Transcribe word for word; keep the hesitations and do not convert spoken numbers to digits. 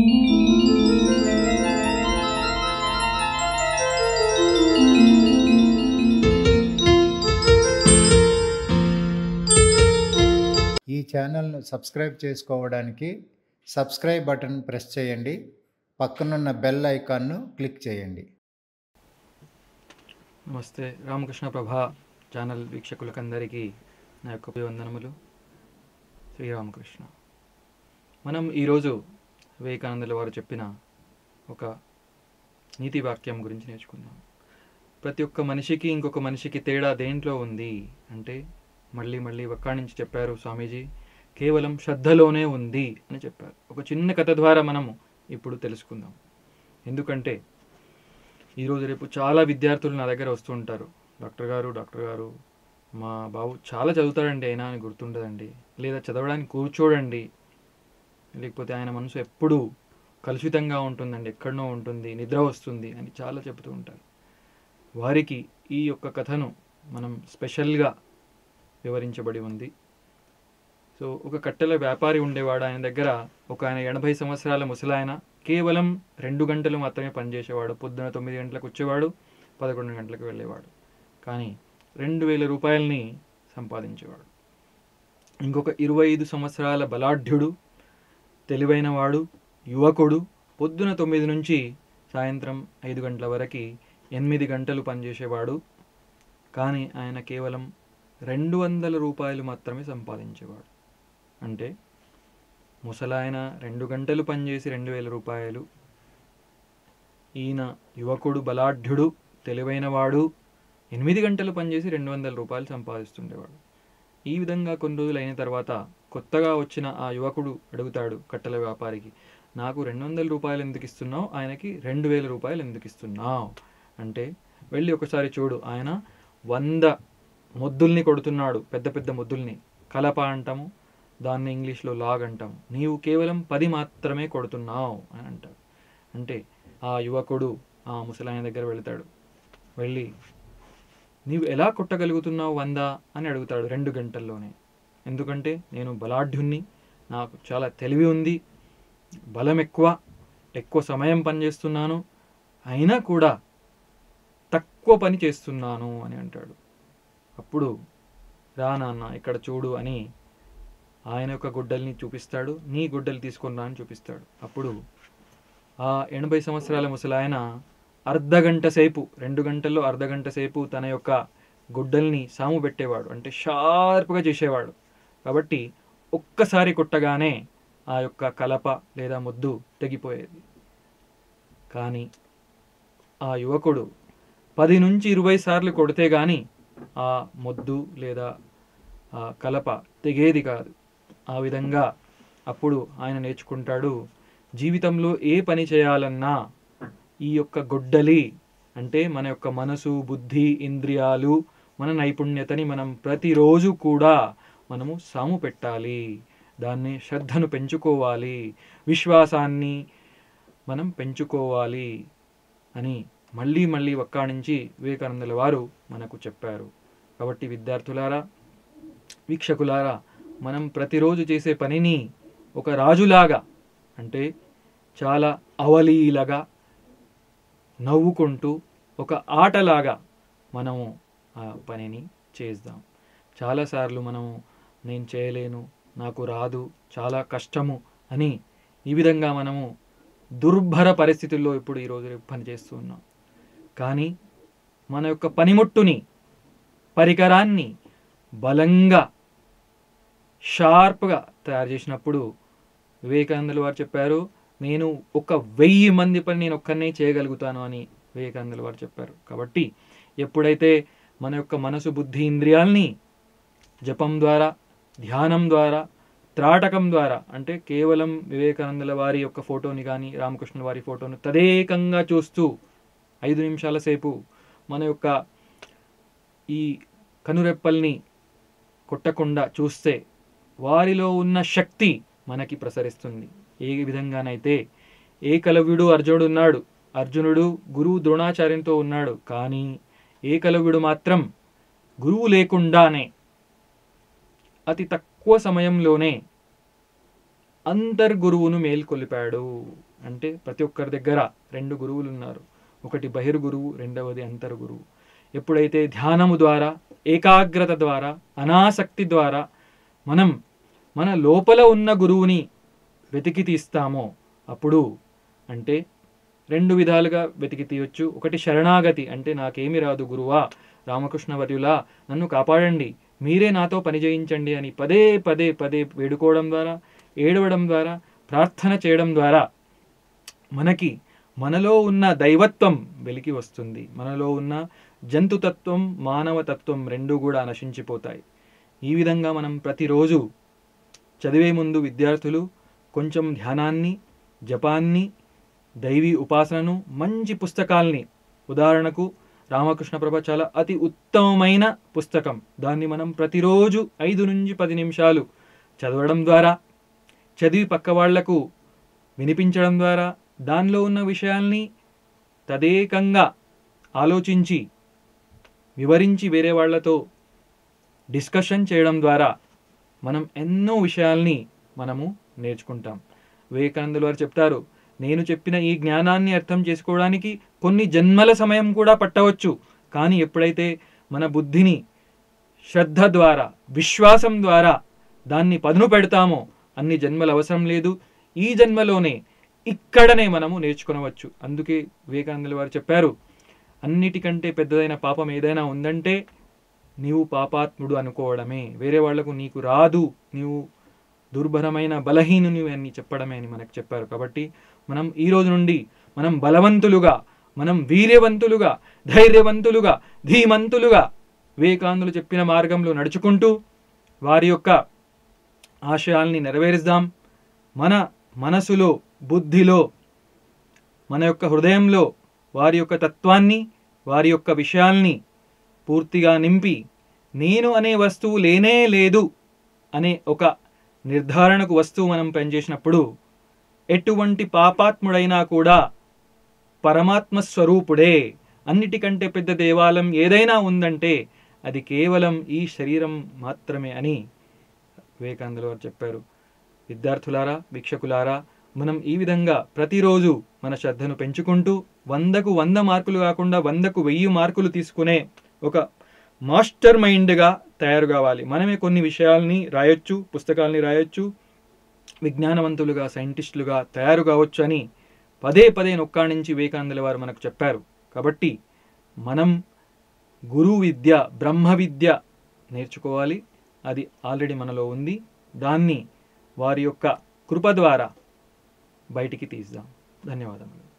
ఈ ఛానల్ను సబ్స్క్రైబ్ చేసుకోవడానికి సబ్స్క్రైబ్ బటన్ ప్రెస్ చేయండి. పక్కనున్న బెల్ ఐకాన్ను క్లిక్ చేయండి. నమస్తే. రామకృష్ణ ప్రభా ఛానల్ వీక్షకులకందరికీ నా యొక్క అభివందనములు. శ్రీరామకృష్ణ. మనం ఈరోజు వివేకానందుల వారు చెప్పిన ఒక నీతి వాక్యం గురించి నేర్చుకుందాం. ప్రతి ఒక్క మనిషికి ఇంకొక మనిషికి తేడా దేంట్లో ఉంది అంటే, మళ్ళీ మళ్ళీ ఒక్కడి నుంచి చెప్పారు స్వామీజీ, కేవలం శ్రద్ధలోనే ఉంది అని చెప్పారు. ఒక చిన్న కథ ద్వారా మనము ఇప్పుడు తెలుసుకుందాం. ఎందుకంటే ఈరోజు రేపు చాలా విద్యార్థులు నా దగ్గర వస్తూ ఉంటారు. డాక్టర్ గారు డాక్టర్ గారు మా బాబు చాలా చదువుతాడండి, అయినా అని గుర్తుండదండి, లేదా చదవడానికి కూర్చోడండి, లేకపోతే ఆయన మనసు ఎప్పుడూ కలుషితంగా ఉంటుందండి, ఎక్కడనో ఉంటుంది, నిద్ర వస్తుంది అని చాలా చెబుతూ ఉంటారు. వారికి ఈ యొక్క కథను మనం స్పెషల్గా వివరించబడి ఉంది. సో ఒక కట్టెల వ్యాపారి ఉండేవాడు. ఆయన దగ్గర ఒక ఆయన ఎనభై సంవత్సరాల ముసలాయన కేవలం రెండు గంటలు మాత్రమే పనిచేసేవాడు. పొద్దున తొమ్మిది గంటలకు వచ్చేవాడు, పదకొండు గంటలకు వెళ్ళేవాడు. కానీ రెండు వేల రూపాయలని సంపాదించేవాడు. ఇంకొక ఇరవై ఐదు సంవత్సరాల బలాఢ్యుడు, తెలివైనవాడు, యువకుడు పొద్దున తొమ్మిది నుంచి సాయంత్రం ఐదు గంటల వరకు ఎనిమిది గంటలు పనిచేసేవాడు. కానీ ఆయన కేవలం రెండు వందల రూపాయలు మాత్రమే సంపాదించేవాడు. అంటే ముసలాయన రెండు గంటలు పనిచేసి రెండు వేల రూపాయలు, ఈయన యువకుడు, బలాఢ్యుడు, తెలివైనవాడు ఎనిమిది గంటలు పనిచేసి రెండు వందల రూపాయలు సంపాదిస్తుండేవాడు. ఈ విధంగా కొన్ని రోజులు అయిన తర్వాత కొత్తగా వచ్చిన ఆ యువకుడు అడుగుతాడు కట్టెల వ్యాపారికి, నాకు రెండు వందల రూపాయలు ఎందుకు ఇస్తున్నావు, ఆయనకి రెండు వేల రూపాయలు ఎందుకు ఇస్తున్నావు అంటే, వెళ్ళి ఒకసారి చూడు, ఆయన వంద మొద్దుల్ని కొడుతున్నాడు, పెద్ద పెద్ద మొద్దుల్ని, కలప అంటాము, దాన్ని ఇంగ్లీష్లో లాగ్ అంటాము, నీవు కేవలం పది మాత్రమే కొడుతున్నావు అని అంటారు. అంటే ఆ యువకుడు ఆ ముసలాయన దగ్గర వెళతాడు. వెళ్ళి నీవు ఎలా కొట్టగలుగుతున్నావు వంద అని అడుగుతాడు రెండు గంటల్లోనే. ఎందుకంటే నేను బలాఢ్యుణ్ణి, నాకు చాలా తెలివి ఉంది, బలం ఎక్కువ, ఎక్కువ సమయం పనిచేస్తున్నాను, అయినా కూడా తక్కువ పని చేస్తున్నాను అని అంటాడు. అప్పుడు రా నాన్న ఇక్కడ చూడు అని ఆయన యొక్క గుడ్డల్ని చూపిస్తాడు, నీ గుడ్డలు తీసుకొని రా అని చూపిస్తాడు. అప్పుడు ఆ ఎనభై సంవత్సరాల ముసలాయన అర్ధ గంట సేపు, రెండు గంటల్లో అర్ధ గంట సేపు తన యొక్క గుడ్డల్ని సాము పెట్టేవాడు, అంటే షార్ప్గా చేసేవాడు. కాబట్టి ఒక్కసారి కొట్టగానే ఆ యొక్క కలప లేదా ముద్దు తెగిపోయేది. కానీ ఆ యువకుడు పది నుంచి ఇరవై సార్లు కొడితే కానీ ఆ మొద్దు లేదా ఆ కలప తెగేది కాదు. ఆ విధంగా అప్పుడు ఆయన నేర్చుకుంటాడు, జీవితంలో ఏ పని చేయాలన్నా ఈ యొక్క గొడ్డలి అంటే మన యొక్క మనసు, బుద్ధి, ఇంద్రియాలు, మన నైపుణ్యతని మనం ప్రతిరోజు కూడా మనము సాము పెట్టాలి, దాన్ని శ్రద్ధను పెంచుకోవాలి, విశ్వాసాన్ని మనం పెంచుకోవాలి అని మళ్ళీ మళ్ళీ ఒక్కడి నుంచి వివేకానందుల వారు మనకు చెప్పారు. కాబట్టి విద్యార్థులారా, వీక్షకులారా, మనం ప్రతిరోజు చేసే పనిని ఒక రాజులాగా, అంటే చాలా అవలీలగా నవ్వుకుంటూ ఒక ఆటలాగా మనము ఆ పనిని చేద్దాం. చాలాసార్లు మనము నేను చేయలేను, నాకు రాదు, చాలా కష్టము అని ఈ విధంగా మనము దుర్భర పరిస్థితుల్లో ఇప్పుడు ఈరోజు పనిచేస్తూ ఉన్నాం. కానీ మన యొక్క పనిముట్టుని, పరికరాన్ని బలంగా షార్ప్గా తయారు చేసినప్పుడు వివేకానందుల వారు చెప్పారు, నేను ఒక వెయ్యి మంది పని నేను ఒక్కనే చేయగలుగుతాను అని వివేకానందుల వారు చెప్పారు. కాబట్టి ఎప్పుడైతే మన యొక్క మనసు, బుద్ధి, ఇంద్రియాల్ని జపం ద్వారా, ధ్యానం ద్వారా, త్రాటకం ద్వారా, అంటే కేవలం వివేకానందుల వారి యొక్క ఫోటోని కానీ రామకృష్ణుల వారి ఫోటోని తదేకంగా చూస్తూ ఐదు నిమిషాల సేపు మన యొక్క ఈ కనురెప్పల్ని కొట్టకుండా చూస్తే వారిలో ఉన్న శక్తి మనకి ప్రసరిస్తుంది. ఏ విధంగానైతే ఏకలవ్యుడు అర్జునుడు ఉన్నాడు, అర్జునుడు గురువు ద్రోణాచార్యంతో ఉన్నాడు, కానీ ఏకలవ్యుడు మాత్రం గురువు లేకుండానే అతి తక్కువ సమయంలోనే అంతర్గురువును మేల్కొలిపాడు. అంటే ప్రతి ఒక్కరి దగ్గర రెండు గురువులు ఉన్నారు. ఒకటి బహిర్గురువు, రెండవది అంతర్గురువు. ఎప్పుడైతే ధ్యానము ద్వారా, ఏకాగ్రత ద్వారా, అనాసక్తి ద్వారా మనం మన లోపల ఉన్న గురువుని వెతికి తీస్తామో అప్పుడు, అంటే రెండు విధాలుగా వెతికి తీయొచ్చు. ఒకటి శరణాగతి, అంటే నాకేమి రాదు గురువా, రామకృష్ణ వర్యులా నన్ను కాపాడండి, మీరే నాతో పని చేయించండి అని పదే పదే పదే వేడుకోవడం ద్వారా, ఏడవడం ద్వారా, ప్రార్థన చేయడం ద్వారా మనకి మనలో ఉన్న దైవత్వం వెలికి వస్తుంది. మనలో ఉన్న జంతుతత్వం, మానవతత్వం రెండు కూడా నశించిపోతాయి. ఈ విధంగా మనం ప్రతిరోజు చదివే ముందు విద్యార్థులు కొంచెం ధ్యానాన్ని, జపాన్ని, దైవీ ఉపాసనను, మంచి పుస్తకాల్ని, ఉదాహరణకు రామకృష్ణ ప్రభ చాలా అతి ఉత్తమమైన పుస్తకం, దాన్ని మనం ప్రతిరోజు ఐదు నుంచి పది నిమిషాలు చదవడం ద్వారా, చదివి పక్క వాళ్లకు వినిపించడం ద్వారా, దానిలో ఉన్న విషయాల్ని తదేకంగా ఆలోచించి వివరించి వేరే వాళ్లతో డిస్కషన్ చేయడం ద్వారా మనం ఎన్నో విషయాల్ని మనము నేర్చుకుంటాం. వివేకానందుల వారు చెప్తారు, నేను చెప్పిన ఈ జ్ఞానాన్ని అర్థం చేసుకోవడానికి కొన్ని జన్మల సమయం కూడా పట్టవచ్చు, కానీ ఎప్పుడైతే మన బుద్ధిని శ్రద్ధ ద్వారా, విశ్వాసం ద్వారా దాన్ని పదును పెడతామో అన్ని జన్మలు అవసరం లేదు, ఈ జన్మలోనే ఇక్కడనే మనము నేర్చుకునవచ్చు. అందుకే వివేకానందుల వారు చెప్పారు, అన్నిటికంటే పెద్దదైన పాపం ఏదైనా ఉందంటే నీవు పాపాత్ముడు అనుకోవడమే, వేరే వాళ్లకు నీకు రాదు, నీవు దుర్భరమైన బలహీనుని అని చెప్పడమే అని మనకు చెప్పారు. కాబట్టి మనం ఈ రోజు నుండి మనం బలవంతులుగా, మనం వీర్యవంతులుగా, ధైర్యవంతులుగా, ధీమంతులుగా వివేకానందులు చెప్పిన మార్గంలో నడుచుకుంటూ వారి యొక్క ఆశయాల్ని నెరవేరుద్దాం. మన మనసులో, బుద్ధిలో, మన యొక్క హృదయంలో వారి యొక్క తత్వాన్ని, వారి యొక్క విషయాల్ని పూర్తిగా నింపి, నేను అనే వస్తువు లేనే లేదు అనే ఒక నిర్ధారణకు వస్తువు మనం పనిచేసినప్పుడు ఎటువంటి పాపాత్ముడైనా కూడా పరమాత్మ స్వరూపుడే. అన్నిటికంటే పెద్ద దేవాలయం ఏదైనా ఉందంటే అది కేవలం ఈ శరీరం మాత్రమే అని వివేకానందుల వారు చెప్పారు. విద్యార్థులారా, వీక్షకులారా, మనం ఈ విధంగా ప్రతిరోజు మన శ్రద్ధను పెంచుకుంటూ వందకు వంద మార్కులు కాకుండా వందకు వెయ్యి మార్కులు తీసుకునే ఒక మాస్టర్ మైండ్గా తయారు కావాలి. మనమే కొన్ని విషయాల్ని రాయొచ్చు, పుస్తకాల్ని రాయొచ్చు, విజ్ఞానవంతులుగా, సైంటిస్టులుగా తయారు కావచ్చు అని పదే పదే నొక్కాణించి వివేకానందుల వారు మనకు చెప్పారు. కాబట్టి మనం గురు విద్య, బ్రహ్మ విద్య నేర్చుకోవాలి. అది ఆల్రెడీ మనలో ఉంది. దాన్ని వారి యొక్క కృప ద్వారా బయటికి తీద్దాం. ధన్యవాదములు.